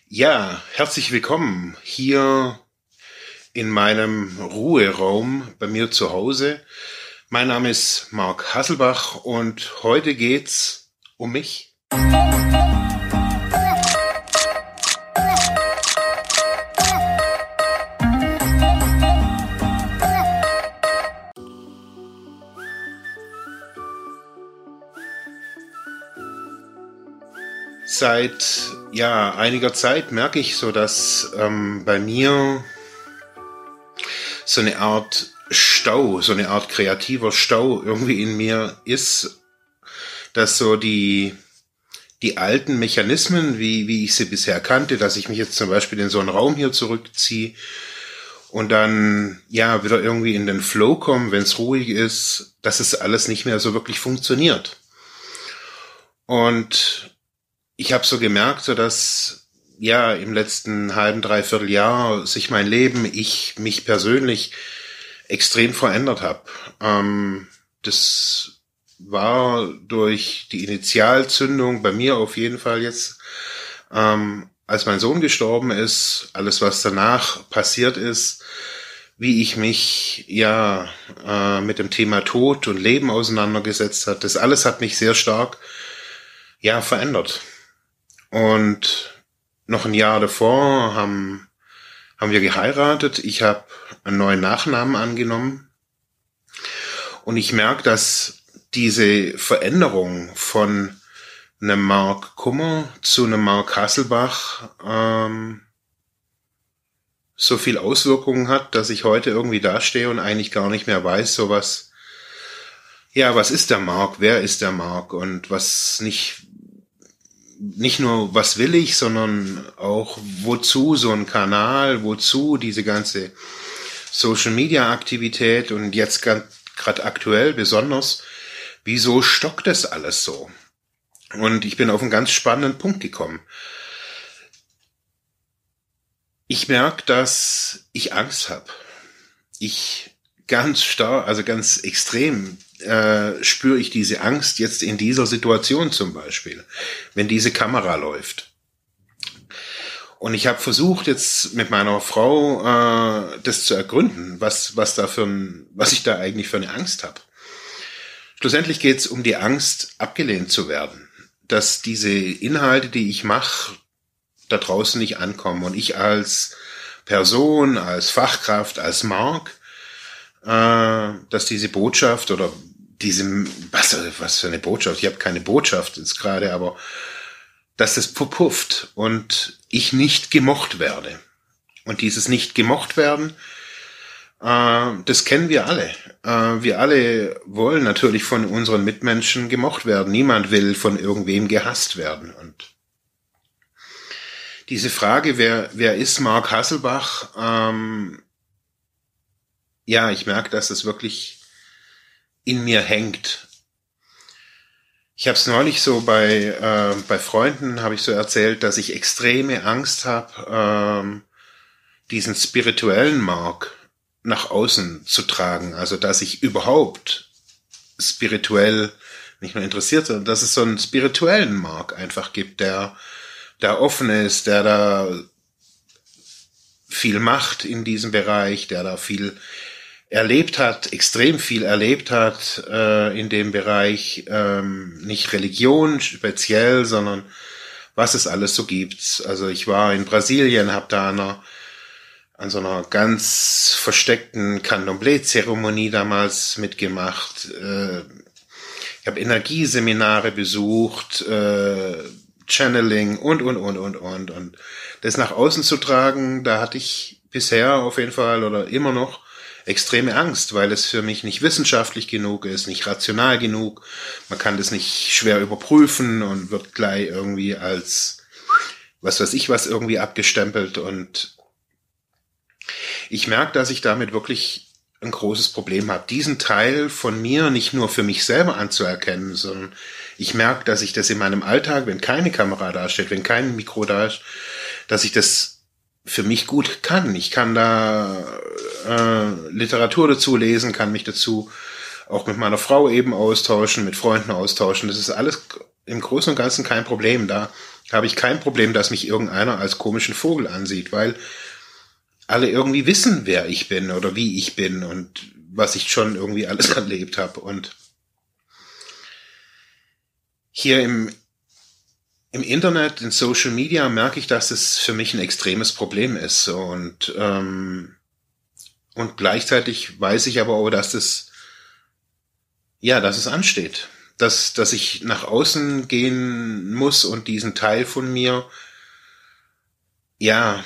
Ja, herzlich willkommen hier in meinem Ruheraum bei mir zu Hause. Mein Name ist Marc Hasselbach und heute geht's um mich. Seit einiger Zeit merke ich so, dass bei mir so eine Art Stau, so eine Art kreativer Stau irgendwie in mir ist, dass so die alten Mechanismen, wie ich sie bisher kannte, dass ich mich jetzt zum Beispiel in so einen Raum hier zurückziehe und dann wieder irgendwie in den Flow komme, wenn es ruhig ist, dass es alles nicht mehr so wirklich funktioniert. Und ich habe so gemerkt, so dass im letzten halben, dreiviertel Jahr sich mein Leben, mich persönlich extrem verändert habe. Das war durch die Initialzündung bei mir auf jeden Fall jetzt, als mein Sohn gestorben ist, alles was danach passiert ist, wie ich mich mit dem Thema Tod und Leben auseinandergesetzt hat. Das alles hat mich sehr stark verändert. Und noch ein Jahr davor haben wir geheiratet. Ich habe einen neuen Nachnamen angenommen. Und ich merke, dass diese Veränderung von einem Marc Kummer zu einem Marc Hasselbach so viel Auswirkungen hat, dass ich heute irgendwie dastehe und eigentlich gar nicht mehr weiß, was ist der Marc, wer ist der Marc und was nicht nur, was will ich, sondern auch, wozu so ein Kanal, wozu diese ganze Social-Media-Aktivität und jetzt gerade aktuell besonders, wieso stockt das alles so? Und ich bin auf einen ganz spannenden Punkt gekommen. Ich merke, dass ich Angst habe. Ich ganz stark, also ganz extrem spüre ich diese Angst jetzt in dieser Situation zum Beispiel, wenn diese Kamera läuft. Und ich habe versucht jetzt mit meiner Frau das zu ergründen, was ich da eigentlich für eine Angst habe. Schlussendlich geht es um die Angst, abgelehnt zu werden, dass diese Inhalte, die ich mache, da draußen nicht ankommen und ich als Person, als Fachkraft, als Marc, dass diese Botschaft oder was für eine Botschaft, ich habe keine Botschaft jetzt gerade, aber dass das verpufft und ich nicht gemocht werde. Und dieses nicht gemocht werden, das kennen wir alle. Wir alle wollen natürlich von unseren Mitmenschen gemocht werden. Niemand will von irgendwem gehasst werden. Und diese Frage, wer ist Marc Hasselbach? Ich merke, dass es wirklich in mir hängt. Ich habe es neulich so bei Freunden, habe ich so erzählt, dass ich extreme Angst habe, diesen spirituellen Marc nach außen zu tragen. Also, dass ich überhaupt spirituell nicht nur interessiert, sondern dass es so einen spirituellen Marc einfach gibt, der offen ist, der da viel macht in diesem Bereich, der da viel erlebt hat, extrem viel erlebt hat in dem Bereich, nicht Religion speziell, sondern was es alles so gibt. Also ich war in Brasilien, habe da an so einer ganz versteckten Candomblé-Zeremonie damals mitgemacht. Ich habe Energieseminare besucht, Channeling und das nach außen zu tragen, da hatte ich bisher auf jeden Fall oder immer noch extreme Angst, weil es für mich nicht wissenschaftlich genug ist, nicht rational genug. Man kann das nicht schwer überprüfen und wird gleich irgendwie als was weiß ich was irgendwie abgestempelt. Und ich merke, dass ich damit wirklich ein großes Problem habe, diesen Teil von mir nicht nur für mich selber anzuerkennen, sondern ich merke, dass ich das in meinem Alltag, wenn keine Kamera da steht, wenn kein Mikro da ist, dass ich das für mich gut kann. Ich kann da Literatur dazu lesen, kann mich dazu auch mit meiner Frau eben austauschen, mit Freunden austauschen. Das ist alles im Großen und Ganzen kein Problem da. habe ich kein Problem, dass mich irgendeiner als komischen Vogel ansieht, weil alle irgendwie wissen, wer ich bin oder wie ich bin und was ich schon irgendwie alles erlebt habe. Und hier im Internet, in Social Media merke ich, dass es für mich ein extremes Problem ist. Und gleichzeitig weiß ich aber auch, dass es ansteht. Dass ich nach außen gehen muss und diesen Teil von mir, ja,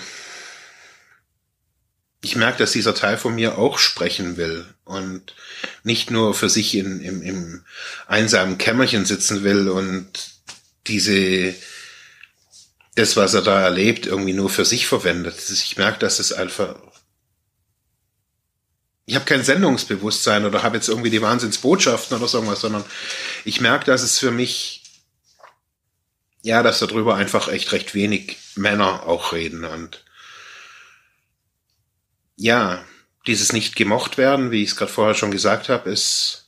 ich merke, dass dieser Teil von mir auch sprechen will und nicht nur für sich im einsamen Kämmerchen sitzen will und das, was er da erlebt, irgendwie nur für sich verwendet. Ich merke, dass es einfach, ich habe kein Sendungsbewusstsein oder habe jetzt irgendwie die Wahnsinnsbotschaften oder so irgendwas, sondern ich merke, dass es für mich, ja, dass darüber einfach echt recht wenig Männer auch reden und ja, dieses nicht gemocht werden, wie ich es gerade vorher schon gesagt habe, ist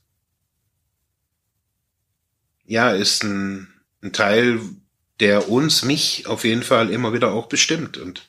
ein Teil, der mich auf jeden Fall immer wieder auch bestimmt. Und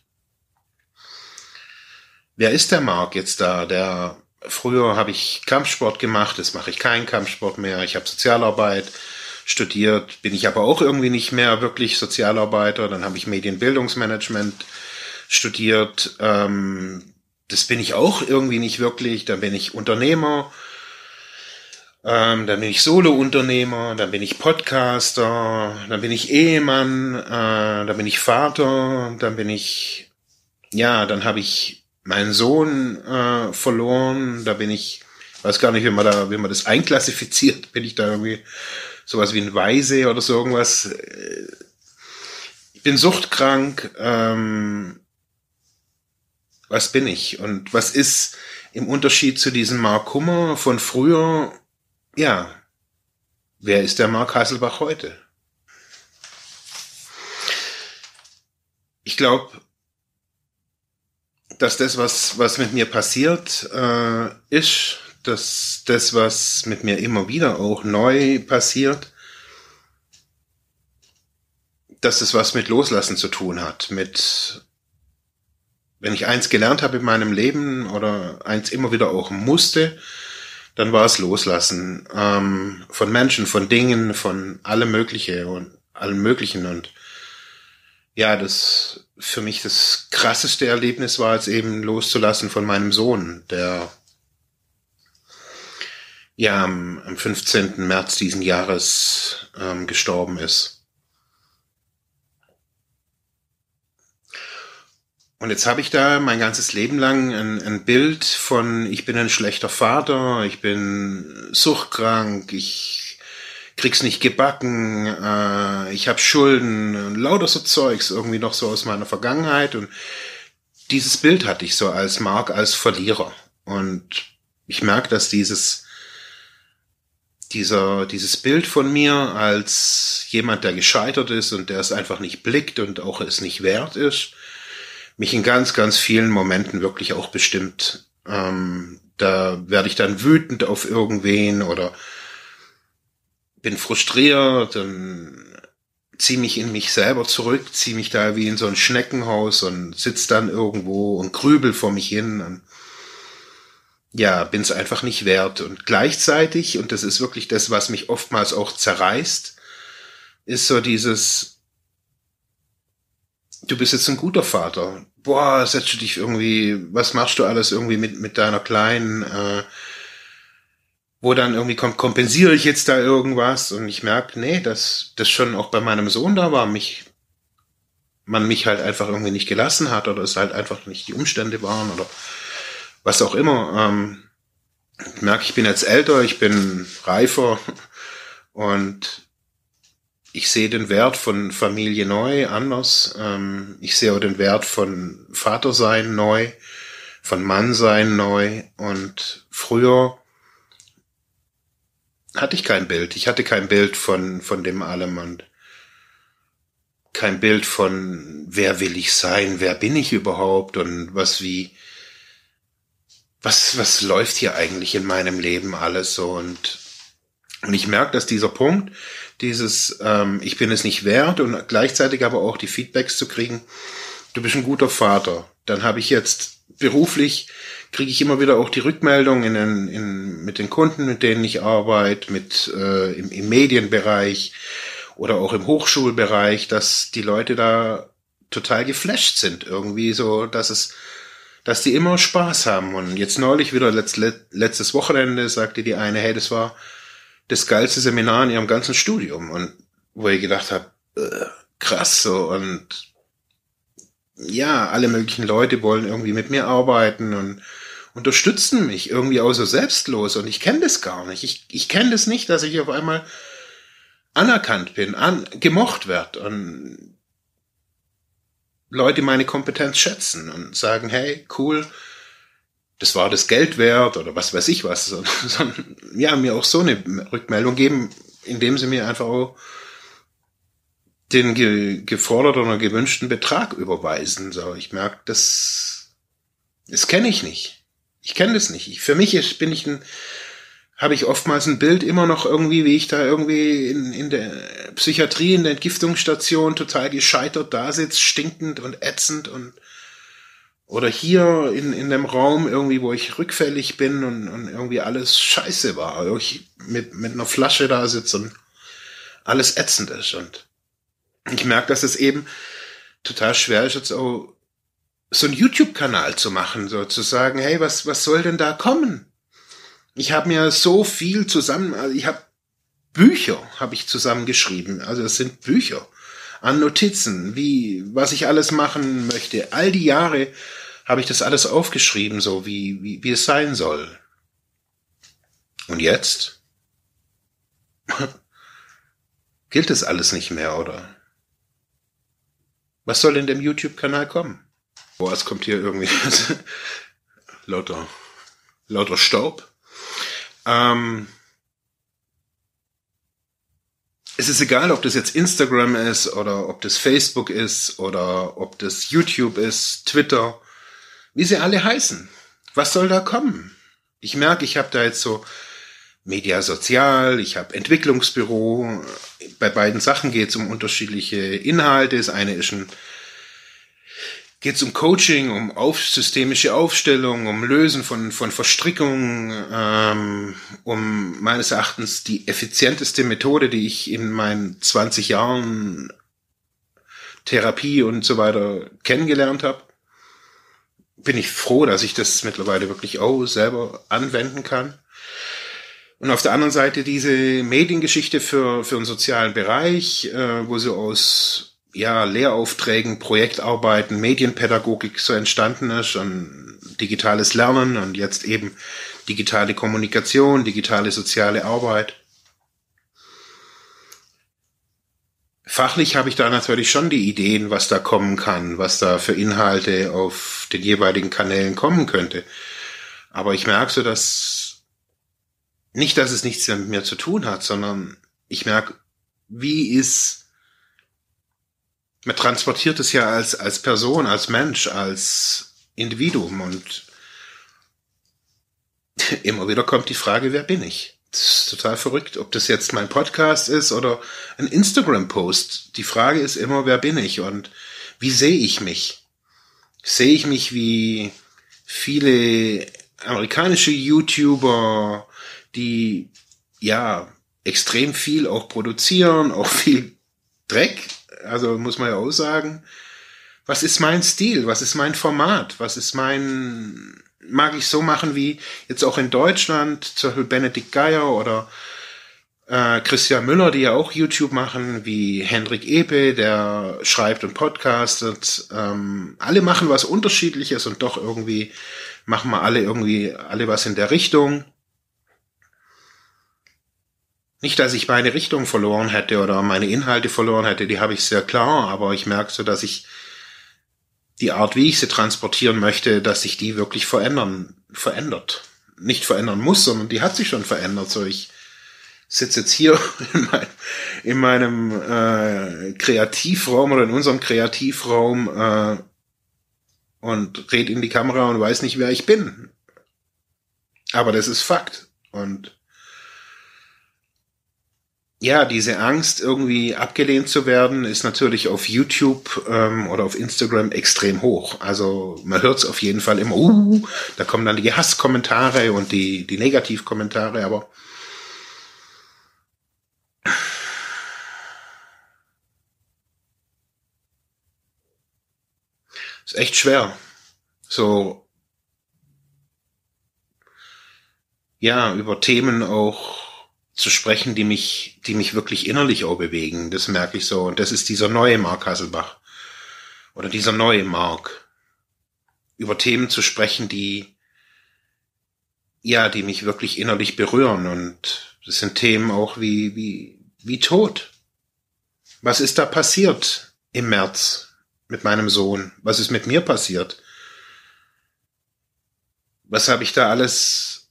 wer ist der Marc jetzt da? Früher habe ich Kampfsport gemacht, jetzt mache ich keinen Kampfsport mehr. Ich habe Sozialarbeit studiert, bin ich aber auch irgendwie nicht mehr wirklich Sozialarbeiter. Dann habe ich Medienbildungsmanagement studiert. Das bin ich auch irgendwie nicht wirklich. Dann bin ich Unternehmer, dann bin ich Solo-Unternehmer, dann bin ich Podcaster, dann bin ich Ehemann, dann bin ich Vater, dann habe ich meinen Sohn verloren, da bin ich, weiß gar nicht, wie man das einklassifiziert, bin ich da irgendwie sowas wie ein Waise oder so irgendwas. Ich bin suchtkrank, was bin ich? Und was ist im Unterschied zu diesem Marc Hummer von früher? Ja, wer ist der Marc Hasselbach heute? Ich glaube, dass das, was mit mir passiert, ist, dass das, was mit mir immer wieder auch neu passiert, dass es was mit Loslassen zu tun hat, wenn ich eins gelernt habe in meinem Leben oder eins immer wieder auch musste, dann war es Loslassen von Menschen, von Dingen, von allem Möglichen und ja, das für mich das krasseste Erlebnis war jetzt eben loszulassen von meinem Sohn, der ja am 15. März diesen Jahres gestorben ist. Und jetzt habe ich da mein ganzes Leben lang ein Bild von, ich bin ein schlechter Vater, ich bin suchtkrank, ich krieg's nicht gebacken, ich habe Schulden, lauter so Zeugs irgendwie noch so aus meiner Vergangenheit. Und dieses Bild hatte ich so als Marc, als Verlierer. Und ich merke, dass dieses Bild von mir als jemand, der gescheitert ist und der es einfach nicht blickt und auch es nicht wert ist, mich in ganz, ganz vielen Momenten wirklich auch bestimmt. Da werde ich dann wütend auf irgendwen oder bin frustriert, dann ziehe mich in mich selber zurück, ziehe mich da wie in so ein Schneckenhaus und sitze dann irgendwo und grübel vor mich hin und ja, bin es einfach nicht wert. Und gleichzeitig, und das ist wirklich das, was mich oftmals auch zerreißt, ist so dieses, du bist jetzt ein guter Vater. Boah, setzt du dich irgendwie, was machst du alles irgendwie mit deiner Kleinen, wo dann irgendwie kommt, kompensiere ich jetzt da irgendwas? Und ich merke, nee, dass das schon auch bei meinem Sohn da war, man mich halt einfach irgendwie nicht gelassen hat oder es halt einfach nicht die Umstände waren oder was auch immer. Ich merke, ich bin jetzt älter, ich bin reifer und ich sehe den Wert von Familie neu anders. Ich sehe auch den Wert von Vatersein neu, von Mannsein neu. Und früher hatte ich kein Bild. Ich hatte kein Bild von dem allem und kein Bild von, wer will ich sein, wer bin ich überhaupt und was läuft hier eigentlich in meinem Leben alles so. Und ich merke, dass dieser Punkt, Ich bin es nicht wert und gleichzeitig aber auch die Feedbacks zu kriegen, du bist ein guter Vater. Dann habe ich jetzt beruflich, kriege ich immer wieder auch die Rückmeldung mit den Kunden, mit denen ich arbeite, im Medienbereich oder auch im Hochschulbereich, dass die Leute da total geflasht sind. Irgendwie so, dass die immer Spaß haben. Und jetzt neulich wieder, letztes Wochenende, sagte die eine, hey, das war das geilste Seminar in ihrem ganzen Studium. Und wo ich gedacht habe, krass so. Und ja, alle möglichen Leute wollen irgendwie mit mir arbeiten und unterstützen mich irgendwie auch so selbstlos. Und ich kenne das gar nicht. Ich kenne das nicht, dass ich auf einmal anerkannt bin, gemocht werde und Leute meine Kompetenz schätzen und sagen, hey, cool, das war das Geld wert oder was weiß ich was. Sondern ja, mir auch so eine Rückmeldung geben, indem sie mir einfach auch den geforderten oder gewünschten Betrag überweisen. So, ich merke, das kenne ich nicht. Ich kenne das nicht. Für mich habe ich oftmals ein Bild immer noch irgendwie, wie ich da irgendwie in der Psychiatrie, in der Entgiftungsstation total gescheitert da sitze, stinkend und ätzend oder hier in dem Raum irgendwie, wo ich rückfällig bin und irgendwie alles scheiße war. Ich mit einer Flasche da sitze und alles ätzend ist. Und ich merke, dass es eben total schwer ist, jetzt auch so einen YouTube-Kanal zu machen, so zu sagen, hey, was soll denn da kommen? Ich habe mir so viel Bücher habe ich zusammengeschrieben. Also es sind Bücher an Notizen, was ich alles machen möchte. All die Jahre habe ich das alles aufgeschrieben, so wie es sein soll. Und jetzt gilt das alles nicht mehr, oder? Was soll in dem YouTube-Kanal kommen? Boah, es kommt hier irgendwie lauter Staub. Es ist egal, ob das jetzt Instagram ist oder ob das Facebook ist oder ob das YouTube ist, Twitter, wie sie alle heißen. Was soll da kommen? Ich merke, ich habe da jetzt so Media Sozial, ich habe Entwicklungsbüro. Bei beiden Sachen geht es um unterschiedliche Inhalte. Das eine ist geht es um Coaching, systemische Aufstellung, um Lösen von Verstrickungen, um meines Erachtens die effizienteste Methode, die ich in meinen 20 Jahren Therapie und so weiter kennengelernt habe. Bin ich froh, dass ich das mittlerweile wirklich auch selber anwenden kann. Und auf der anderen Seite diese Mediengeschichte für einen sozialen Bereich, wo so aus Lehraufträgen, Projektarbeiten, Medienpädagogik so entstanden ist und digitales Lernen und jetzt eben digitale Kommunikation, digitale soziale Arbeit. Fachlich habe ich da natürlich schon die Ideen, was da kommen kann, was da für Inhalte auf den jeweiligen Kanälen kommen könnte. Aber ich merke so, dass es nichts mit mir zu tun hat, sondern ich merke, man transportiert es ja als Person, als Mensch, als Individuum und immer wieder kommt die Frage, wer bin ich? Das ist total verrückt, ob das jetzt mein Podcast ist oder ein Instagram-Post. Die Frage ist immer, wer bin ich und wie sehe ich mich? Sehe ich mich wie viele amerikanische YouTuber, die extrem viel auch produzieren, auch viel Dreck, also muss man ja auch sagen, was ist mein Stil, was ist mein Format, mag ich so machen wie jetzt auch in Deutschland, zum Beispiel Benedikt Geier oder Christian Müller, die ja auch YouTube machen, wie Hendrik Epe, der schreibt und podcastet. Alle machen was Unterschiedliches und doch irgendwie machen wir alle was in der Richtung. Nicht, dass ich meine Richtung verloren hätte oder meine Inhalte verloren hätte, die habe ich sehr klar, aber ich merke so, dass ich die Art, wie ich sie transportieren möchte, dass sich die wirklich verändert. Nicht verändern muss, sondern die hat sich schon verändert. So, ich sitze jetzt hier in meinem Kreativraum oder in unserem Kreativraum und rede in die Kamera und weiß nicht, wer ich bin. Aber das ist Fakt. Und ja, diese Angst, irgendwie abgelehnt zu werden, ist natürlich auf YouTube oder auf Instagram extrem hoch. Also man hört es auf jeden Fall immer, da kommen dann die Hasskommentare und die Negativkommentare, aber ist echt schwer. So, ja, über Themen auch zu sprechen, die mich wirklich innerlich auch bewegen. Das merke ich so. Und das ist dieser neue Mark Hasselbach. Oder dieser neue Mark. Über Themen zu sprechen, die mich wirklich innerlich berühren. Und das sind Themen auch wie Tod. Was ist da passiert im März mit meinem Sohn? Was ist mit mir passiert? Was habe ich da alles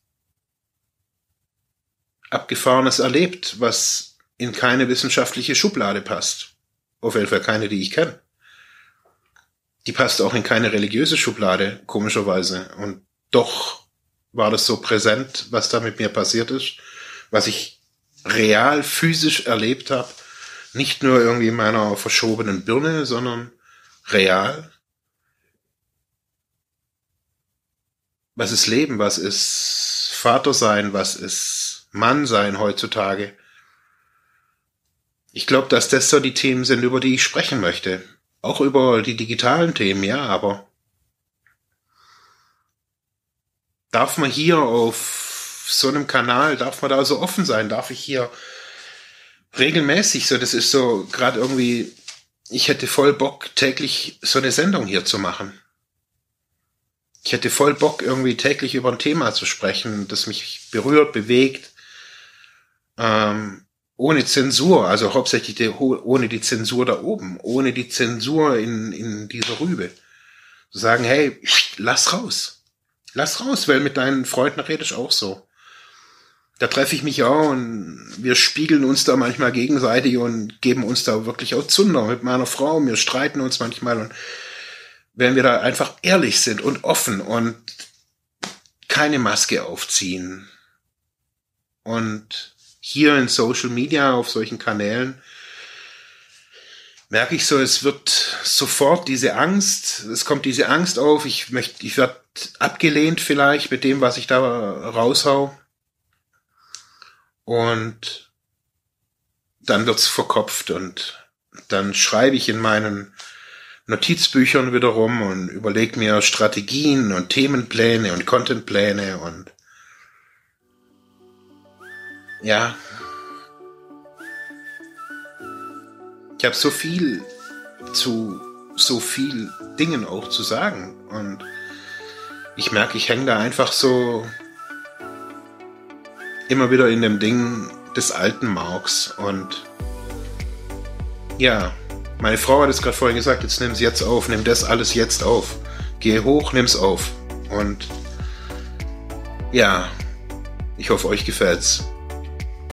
Abgefahrenes erlebt, was in keine wissenschaftliche Schublade passt? Auf jeden Fall keine, die ich kenne. Die passt auch in keine religiöse Schublade, komischerweise. Und doch war das so präsent, was da mit mir passiert ist, was ich real, physisch erlebt habe. Nicht nur irgendwie in meiner verschobenen Birne, sondern real. Was ist Leben? Was ist Vater sein? Was ist Mann sein heutzutage? Ich glaube, dass das so die Themen sind, über die ich sprechen möchte. Auch über die digitalen Themen, ja, aber darf man hier auf so einem Kanal, darf man da so offen sein? Darf ich hier regelmäßig so, das ist so gerade irgendwie, ich hätte voll Bock, täglich so eine Sendung hier zu machen. Ich hätte voll Bock, irgendwie täglich über ein Thema zu sprechen, das mich berührt, bewegt, ohne Zensur, also hauptsächlich ohne die Zensur da oben, ohne die Zensur in dieser Rübe. Zu sagen, hey, lass raus, weil mit deinen Freunden redest du auch so. Da treffe ich mich auch und wir spiegeln uns da manchmal gegenseitig und geben uns da wirklich auch Zunder mit meiner Frau. Wir streiten uns manchmal und wenn wir da einfach ehrlich sind und offen und keine Maske aufziehen und hier in Social Media auf solchen Kanälen merke ich so, es wird sofort diese Angst, es kommt diese Angst auf, ich werde abgelehnt vielleicht mit dem, was ich da raushau. Und dann wird's verkopft und dann schreibe ich in meinen Notizbüchern wieder rum und überlege mir Strategien und Themenpläne und Contentpläne und ja, ich habe so viel zu so viel Dingen auch zu sagen und ich merke, ich hänge da einfach so immer wieder in dem Ding des alten Marks und ja, meine Frau hat es gerade vorhin gesagt, jetzt nimm es jetzt auf, nimm das alles jetzt auf. Geh hoch, nimm's auf. Und ja, ich hoffe, euch gefällt's.